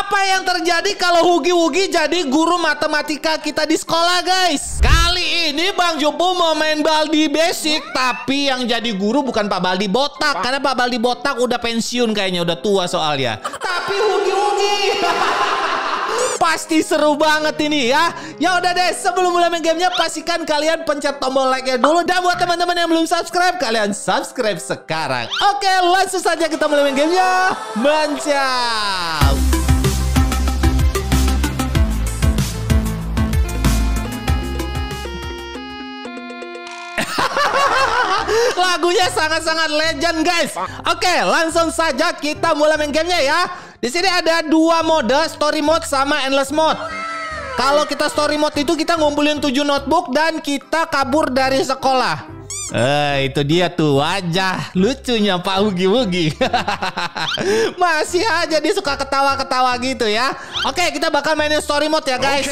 Apa yang terjadi kalau Hugi jadi guru matematika kita di sekolah, guys? Kali ini Bang Jupu mau main Baldi basic, tapi yang jadi guru bukan Pak Baldi botak, karena Pak Baldi botak udah pensiun kayaknya, udah tua soalnya. Tapi Hugi pasti seru banget ini ya. Ya udah deh, sebelum mulai main gamenya pastikan kalian pencet tombol like-nya dulu. Dan buat teman-teman yang belum subscribe, kalian subscribe sekarang. Oke, langsung saja kita mulai main gamenya. Mantap. Lagunya sangat-sangat legend, guys. Oke, langsung saja kita mulai main gamenya ya. Di sini ada dua mode, story mode sama endless mode. Kalau kita story mode itu kita ngumpulin 7 notebook dan kita kabur dari sekolah. Itu dia tuh wajah lucunya Pak Hugi. Masih aja dia suka ketawa-ketawa gitu ya. Oke, kita bakal mainin story mode ya, guys.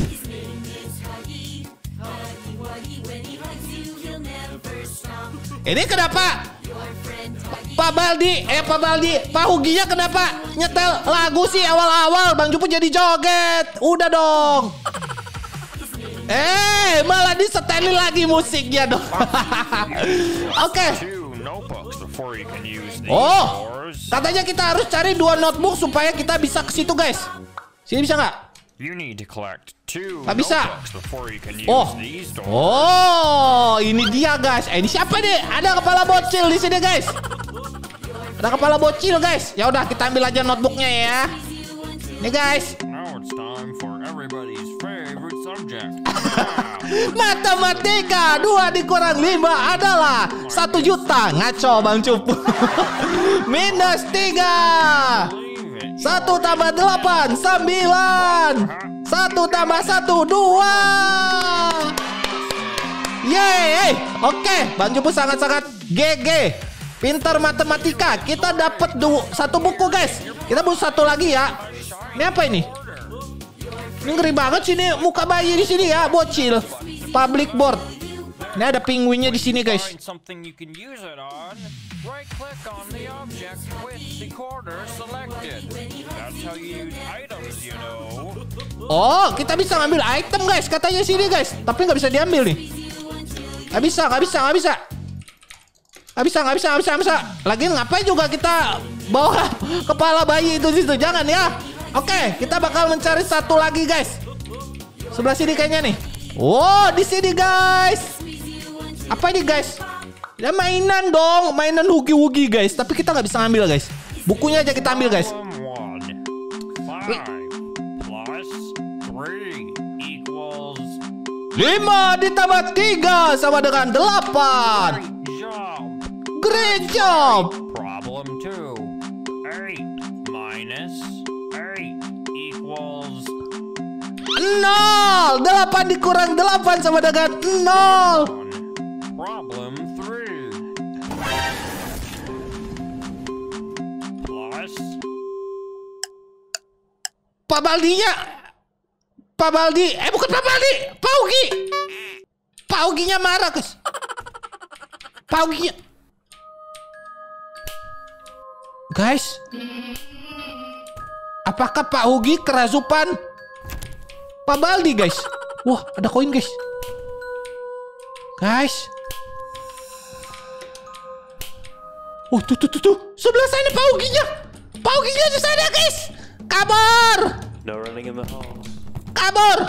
Ini kenapa Pak Huginya kenapa nyetel lagu sih awal-awal? Bang Jupu jadi joget. Udah dong. Malah disetelin lagi musiknya dong. Oke. Oh, katanya kita harus cari 2 notebook supaya kita bisa ke situ, guys. Sini bisa nggak? Nggak bisa. Oh, ini dia, guys. Ini siapa nih? Ada kepala bocil di sini, guys. Ada kepala bocil, guys. Ya udah, kita ambil aja notebooknya ya. Nih, guys. Matematika 2 dikurang 5 adalah 1 juta. Ngaco Bang Cupu. Minus 3. 1 tambah 8 9. 1 tambah 1 2. Yeay. Oke, Bang Cupu sangat-sangat GG. Pintar matematika. Kita dapat 1 buku, guys. Kita butuh 1 lagi ya. Ini apa ini? Ini ngeri banget sih nih muka bayi di sini ya, bocil. Public board. Ini ada penguinnya di sini, guys. Oh, kita bisa ngambil item, guys. Katanya sini, guys. Tapi nggak bisa diambil nih. Nggak bisa. Lagian ngapain juga kita bawa kepala bayi itu situ? Jangan ya. Oke, kita bakal mencari 1 lagi, guys. Sebelah sini kayaknya nih. Oh, di sini, guys. Apa ini, guys? Ya mainan dong, mainan Hugi, guys. Tapi kita nggak bisa ngambil, guys. Bukunya aja kita ambil, guys. 5 ditambah 3 sama dengan 8. Great job. Problem 2. 8 minus 8 equals 0. 8 dikurang 8 sama dengan 0. Problem 3. Plus Pak Baldi, bukan Pak Baldi, Pak Hugi. Pak Huginya marah, guys. Pak Huginya. Guys, apakah Pak Hugi kerasukan Pak Baldi, guys? Wah, ada koin, guys. Guys. Tuh. Sebelah sana Pak Huginya. Pak Huginya di sana, guys. Kabur. No running in the halls. Kabur.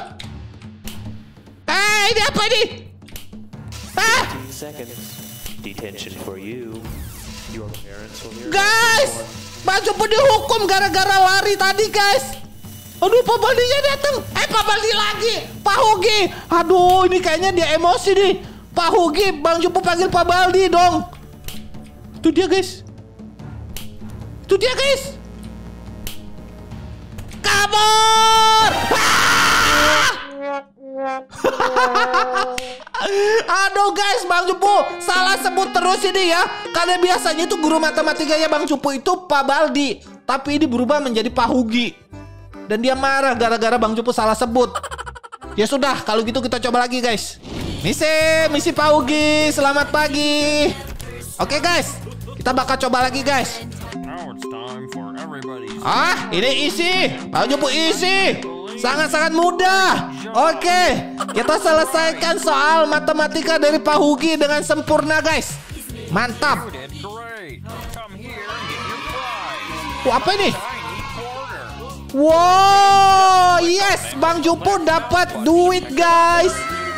Ini apa nih? 15 seconds. Detention for you. Your parents will hear. Guys, Bang Cupu dihukum gara-gara lari tadi, guys. Aduh, Pak Baldinya datang. Pak Baldi lagi. Pak Hugi. Aduh, ini kayaknya dia emosi nih. Pak Hugi, Bang Cupu panggil Pak Baldi dong. Itu dia, guys. Kabur. Aduh, guys, Bang Cupu salah sebut terus ini ya. Karena biasanya itu guru matematikanya Bang Cupu itu Pak Baldi, tapi ini berubah menjadi Pak Hugi. Dan dia marah gara-gara Bang Cupu salah sebut. Ya sudah, kalau gitu kita coba lagi, guys. Misi Pak Hugi, selamat pagi. Oke, guys, kita bakal coba lagi, guys. now it's time for everybody Ini isi. Bang Jupu isi. Sangat-sangat mudah. Oke, kita selesaikan soal matematika dari Pak Hugi dengan sempurna, guys. Mantap. Apa ini? Wow, yes, Bang Jupu dapat duit, guys.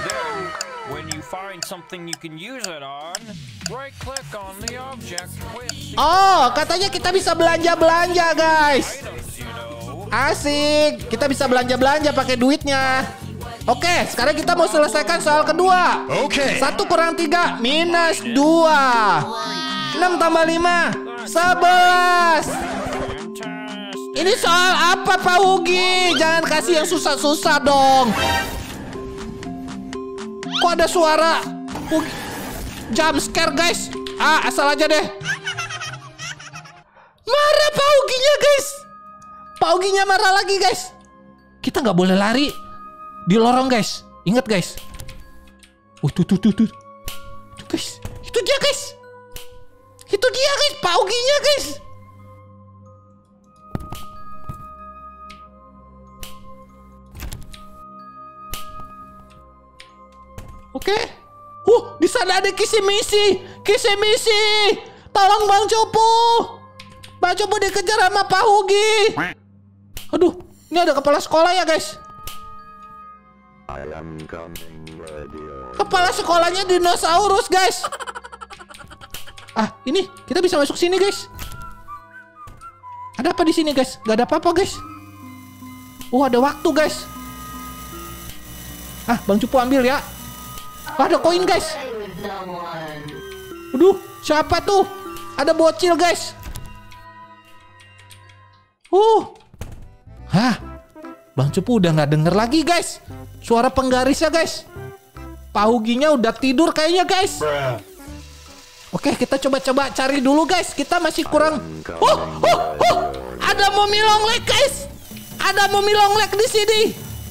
Oh, katanya kita bisa belanja-belanja, guys. Asik, kita bisa belanja-belanja pakai duitnya. Oke, sekarang kita mau selesaikan soal kedua. Oke. 1 kurang 3 minus 2. 6 tambah 5 11. Ini soal apa, Pak Hugi? Jangan kasih yang susah-susah dong. Kok ada suara Hugi? Jump scare, guys. Asal aja deh. Marah Pak Huginya, guys. Pak Huginya marah lagi, guys. Kita nggak boleh lari di lorong, guys. Ingat, guys. Tuh. Tuh, guys. Itu dia, guys. Itu dia, guys. Pak Huginya, guys. Oke. Di sana ada kisi-misi. Kisi-misi. Tolong Bang Jupu. Bang Jupu dikejar sama Pak Hugi. Aduh, ini ada kepala sekolah ya, guys. Kepala sekolahnya dinosaurus, guys. Ini kita bisa masuk sini, guys. Ada apa di sini, guys? Gak ada apa-apa, guys. Ada waktu, guys. Bang Jupu ambil ya. Ada koin, guys. Aduh, siapa tuh? Ada bocil, guys. Bang Jupu udah nggak denger lagi, guys. Suara penggarisnya, guys. Pak Huginya udah tidur kayaknya, guys. Oke, kita coba cari dulu, guys. Kita masih kurang. Ada Momi Longlek, guys. Ada Momi Longlek di sini.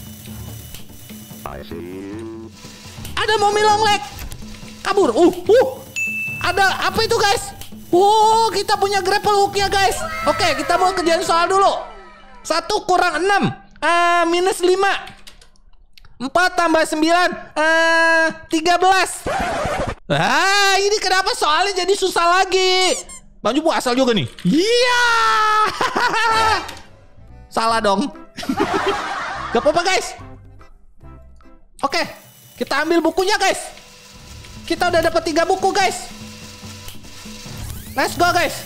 Ada Momi Longlek. Kabur. Ada apa itu, guys? Kita punya grapple hook ya, guys. Oke, kita mau kerjain soal dulu. 1 kurang 6 minus 5. 4 tambah 9 13. Ini kenapa soalnya jadi susah lagi? Bang Jupu asal juga nih. Iya. Salah dong. Gak apa-apa, guys. Oke, kita ambil bukunya, guys. Kita udah dapat 3 buku, guys. Let's go, guys.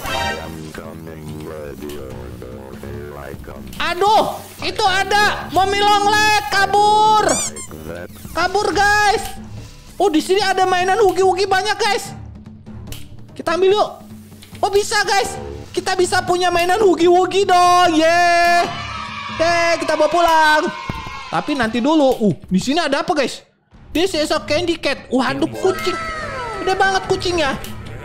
Aduh, itu ada Momi Longlek kabur. Kabur, guys. Di sini ada mainan Hugi-Hugi banyak, guys. Kita ambil yuk. Bisa, guys. Kita bisa punya mainan Hugi-Hugi dong. Kita bawa pulang. Tapi nanti dulu. Di sini ada apa, guys? This is a candy cat. Waduh, kucing. Gede banget kucingnya.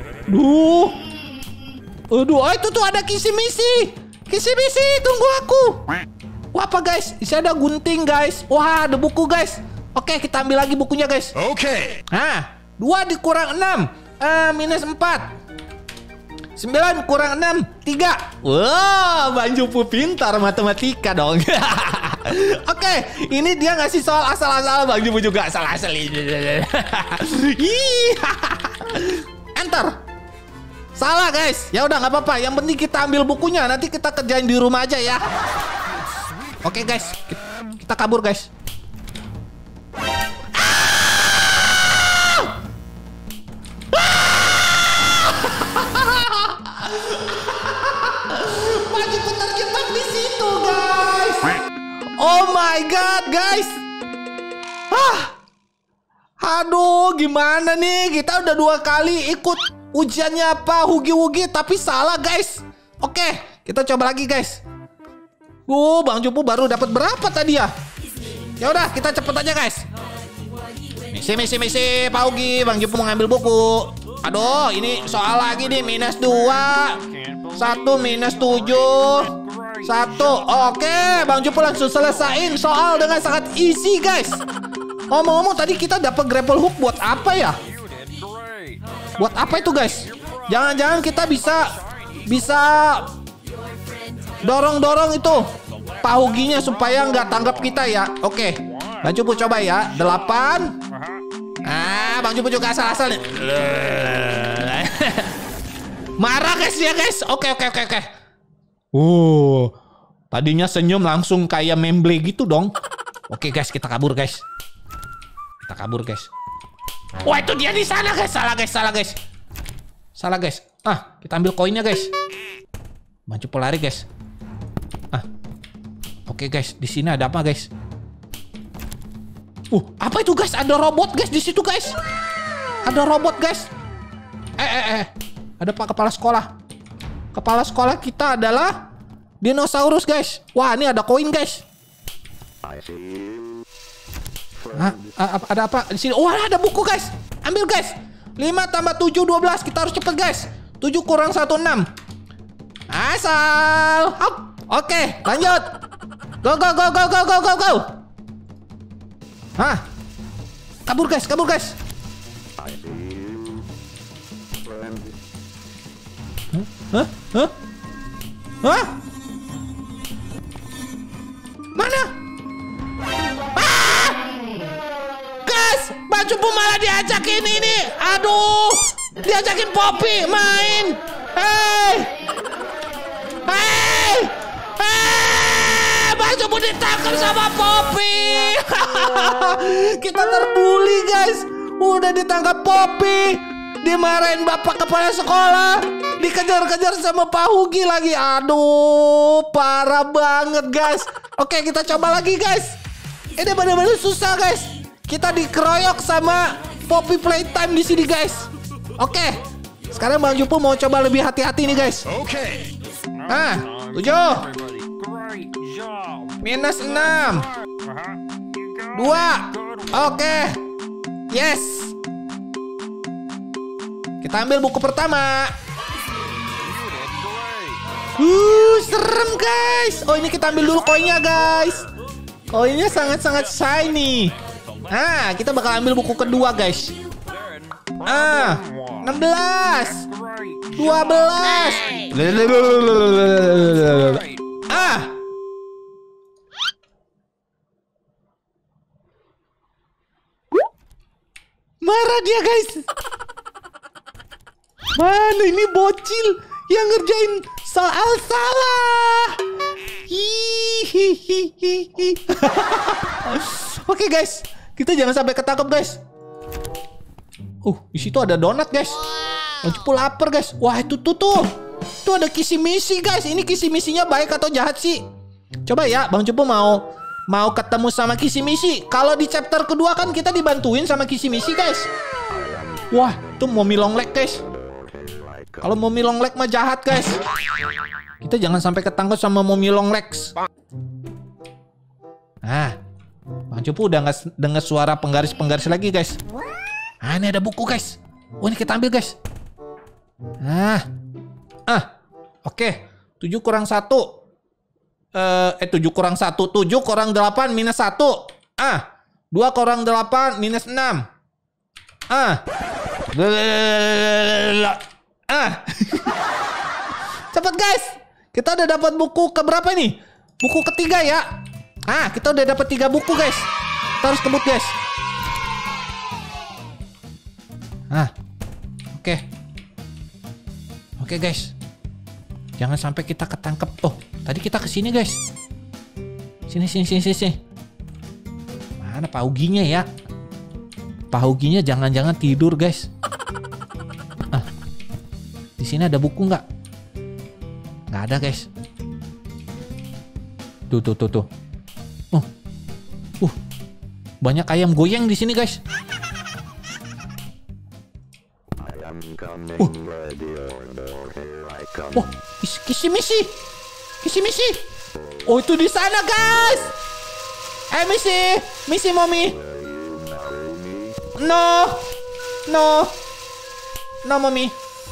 Itu tuh ada kisi-misi. Kisi-misi, tunggu aku. Apa, guys? Di sini ada gunting, guys. Ada buku, guys. Oke, kita ambil lagi bukunya, guys. Oke. 2 dikurang 6 minus 4. 9 kurang 6 3. Bang Jupu pintar matematika dong. Oke, ini dia ngasih soal asal-asal. Bang Jupu juga asal-asal. Enter. Salah, guys. Ya udah nggak apa-apa. Yang penting kita ambil bukunya. Nanti kita kerjain di rumah aja ya. Oke, guys. Kita kabur, guys. Bang Jupu terjebak di situ, guys. Oh my god, guys. Aduh, gimana nih? Kita udah 2 kali ikut ujiannya Pak Hugi-Hugi tapi salah, guys. Oke, kita coba lagi, guys. Bang Jupu baru dapat berapa tadi ya? Ya udah, kita cepet aja, guys. Misi Pak Hugi. Bang Jupu mau ngambil buku. Aduh, ini soal lagi nih. Minus 2 1 minus 7 1. Oke, Bang Jupu langsung selesain soal dengan sangat easy, guys. Ngomong-ngomong, tadi kita dapat grapple hook buat apa ya? Buat apa itu, guys? Jangan-jangan kita bisa Dorong itu Pak Huginya supaya nggak tangkap kita ya. Oke, Bang Cupu coba ya. 8. Bang Cupu juga asal-asal nih. Marah guys dia guys. Oke. Tadinya senyum langsung kayak memble gitu dong. Oke guys, kita kabur guys. Wah, itu dia di sana guys. Salah guys. Kita ambil koinnya guys. Bang Cupu lari guys. Oke guys, di sini ada apa guys? Apa itu guys? Ada robot guys di situ guys. Ada robot guys. Ada Pak Kepala Sekolah. Kepala sekolah kita adalah dinosaurus guys. Wah, ini ada koin guys. Ada apa di sini? Ada buku guys. Ambil guys. 5 tambah 7 12. Kita harus cepet guys. 7 kurang 1 6. Asal. Hop. Oke, lanjut. Go. Kabur guys. Mana? Guys, Bang Cupu malah diajakin ini. Aduh, diajakin Poppy main. Bang Cupu ditangkap sama Poppy. Kita terbuli guys. Udah ditangkap Poppy. Dimarahin Bapak Kepala Sekolah. Dikejar-kejar sama Pak Hugi lagi. Aduh, parah banget guys. Oke, kita coba lagi guys. Ini benar-benar susah guys. Kita dikeroyok sama Poppy Playtime di sini guys. Oke, sekarang Bang Cupu mau coba lebih hati-hati nih guys. 7 minus 6 2. Oke. Yes. Kita ambil buku pertama. Serem guys. Ini kita ambil dulu koinnya guys. Koinnya sangat-sangat shiny. Kita bakal ambil buku kedua guys. 16 12. Marah dia guys. Mana ini bocil yang ngerjain soal salah. Oke guys, kita jangan sampai ketangkep guys. Di situ ada donat guys. Bang Cupu lapar guys. Wah, itu tuh. Itu ada kisi misi guys. Ini kisi misinya baik atau jahat sih? Coba ya, Bang Cupu mau ketemu sama kisi misi. Kalau di chapter kedua kan kita dibantuin sama kisi misi guys. Wah, itu Mommy Longleg guys. Kalau Mommy Longleg mah jahat guys. Kita jangan sampai ketangkep sama Mommy Longleg. Bang Cupu udah nggak dengar suara penggaris-penggaris lagi guys. Ini ada buku guys. Ini kita ambil guys. Oke. 7 kurang 1. 7 kurang 1. 7 kurang 8 minus 1. 2 kurang 8 minus 6. Cepet guys. Kita udah dapat buku keberapa nih? Buku ketiga ya. Kita udah dapat 3 buku guys. Kita harus kebut guys. Oke guys. Jangan sampai kita ketangkep. Tadi kita kesini guys. Sini. Mana Pak Huginya ya? Pak Huginya jangan-jangan tidur guys. Di sini ada buku nggak? Nggak ada guys. Tuh. Banyak ayam goyang di sini guys. Kisi misi. Itu di sana guys. Misi Mommy. No Mommy.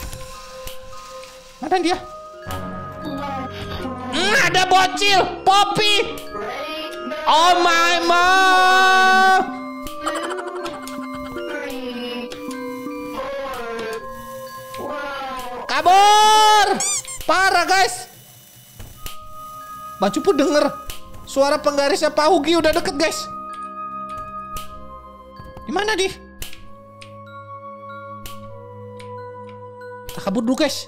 Mana dia? Ada bocil Poppy. Oh my mom. Kabur. Parah guys. Bang Cupu denger suara penggarisnya Pak Hugi udah deket guys. Gimana dia? Kita kabur dulu guys.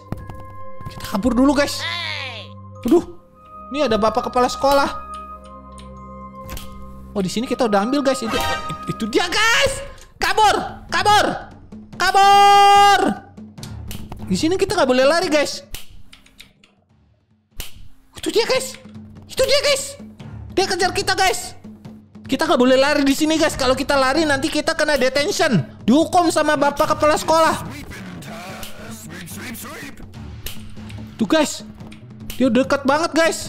Aduh, ini ada bapak kepala sekolah. Oh, di sini kita udah ambil guys. Itu dia guys. Kabur. Di sini kita nggak boleh lari guys. Itu dia guys. Dia kejar kita guys. Kita nggak boleh lari di sini guys. Kalau kita lari nanti kita kena detention, dihukum sama bapak kepala sekolah. Tuh guys, dia dekat banget guys.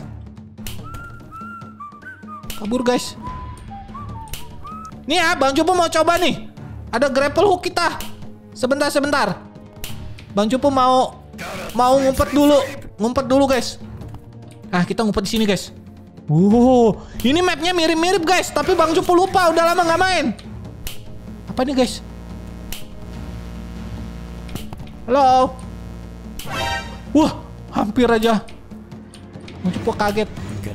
Kabur guys. Nih ya, Bang Cupu mau coba nih. Ada grapple hook kita. Sebentar. Bang Cupu mau ngumpet dulu guys. Nah, kita ngumpet di sini guys. Ini mapnya mirip-mirip guys, tapi Bang Cupu lupa, udah lama nggak main. Apa nih guys? Halo. Wah, hampir aja. Bang Cupu kaget.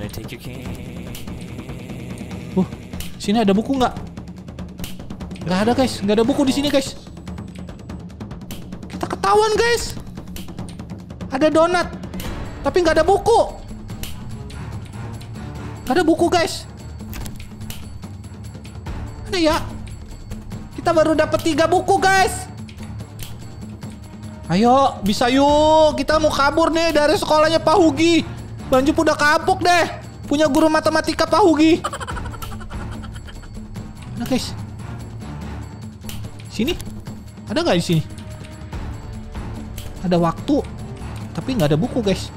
Sini ada buku nggak? Nggak ada guys, nggak ada buku di sini guys. Kita ketahuan guys. Ada donat, tapi nggak ada buku. Nggak ada buku guys. Mana ya? Kita baru dapat 3 buku guys. Ayo, bisa yuk. Kita mau kabur nih dari sekolahnya Pak Hugi. Bang Cupu udah kapok deh. Punya guru matematika Pak Hugi. Mana guys? Sini? Ada nggak di sini? Ada waktu, tapi nggak ada buku guys.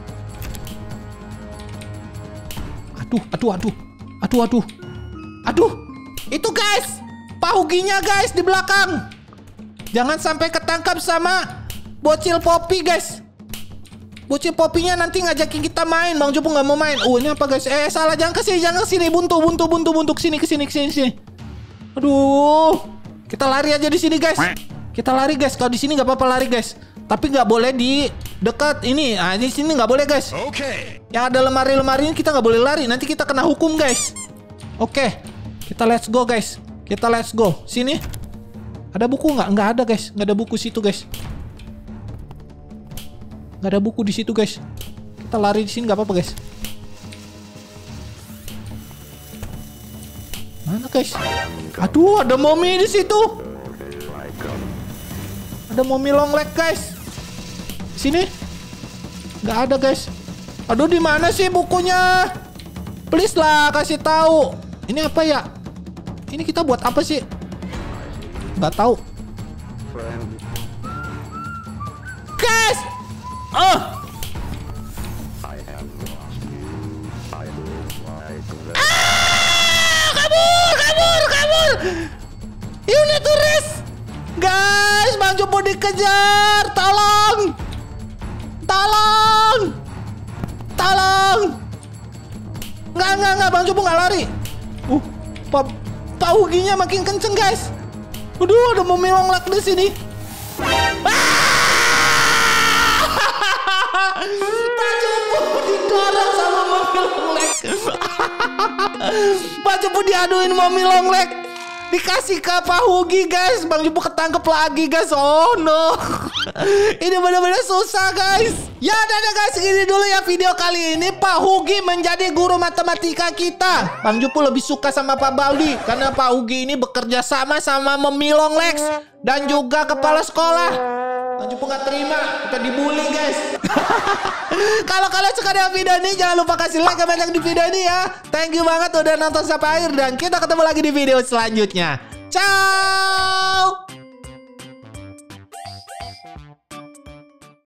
Aduh. Itu guys, Pak Huginya guys di belakang. Jangan sampai ketangkap sama bocil Poppy guys. Bocil Poppy-nya nanti ngajakin kita main. Bang Cupu nggak mau main. Ini apa guys? Salah, jangan kesini. Buntu. Kesini. Aduh. Kita lari aja di sini guys. Kalau di sini nggak apa-apa lari guys. Tapi nggak boleh di dekat ini. Di sini nggak boleh guys. Okay. Yang ada lemari-lemari ini kita nggak boleh lari. Nanti kita kena hukum guys. Oke. Kita let's go guys. Sini. Ada buku nggak? Nggak ada guys. Nggak ada buku situ guys. Nggak ada buku di situ guys. Kita lari di sini nggak apa-apa guys. Mana guys? Aduh, ada mommy di situ. Ada mommy long leg guys. Sini. Nggak ada guys. Aduh, di mana sih bukunya? Please lah, kasih tahu. Ini apa ya? Ini kita buat apa sih? Nggak tahu. Guys! Kabur! Unit turis! Guys, Bang Cupu dikejar! Tolong! Enggak, Bang Cupu nggak lari. Pak Huginya makin kenceng guys. Aduh, ada mommy long leg di sini. Pak Cupu didorong sama mommy long leg. Pak Cupu diaduin mommy long leg. Dikasih ke Pak Hugi guys. Bang Cupu ketangkep lagi guys. Oh no. Ini benar-benar susah guys. Ya udah guys, segini dulu ya video kali ini. Pak Hugi menjadi guru matematika kita. Bang Cupu lebih suka sama Pak Baldi karena Pak Hugi ini bekerja sama Mommy long legs dan juga kepala sekolah. Bang Cupu gak terima, kita dibully guys. Kalau kalian suka dengan video ini, jangan lupa kasih like banyak di video ini ya. Thank you banget udah nonton sampai akhir dan kita ketemu lagi di video selanjutnya. Ciao.